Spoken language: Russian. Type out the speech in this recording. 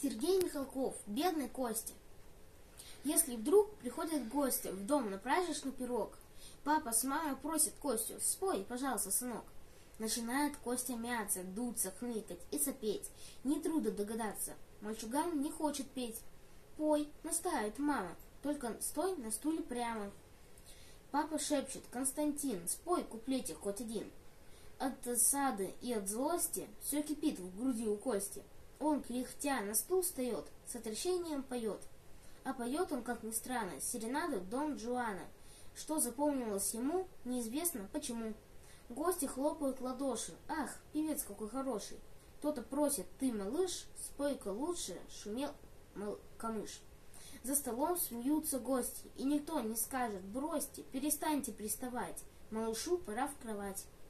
Сергей Михалков, бедный Костя. Если вдруг приходят гости в дом на праздничный пирог, папа с мамой просит Костю: спой, пожалуйста, сынок. Начинает Костя мяться, дуться, хныкать и сопеть. Нетрудно догадаться, мальчуган не хочет петь. Пой, настаивает мама, только стой на стуле прямо. Папа шепчет: Константин, спой куплетик хоть один. От досады и от злости все кипит в груди у Кости. Он, кряхтя, на стул встает, с отвращением поет. А поет он, как ни странно, серенаду Дон Жуана. Что запомнилось ему, неизвестно почему. Гости хлопают в ладоши. Ах, певец какой хороший. Кто-то просит: ты, малыш, спой-ка лучше, шумел камыш. За столом смеются гости, и никто не скажет: бросьте, перестаньте приставать, малышу пора в кровать.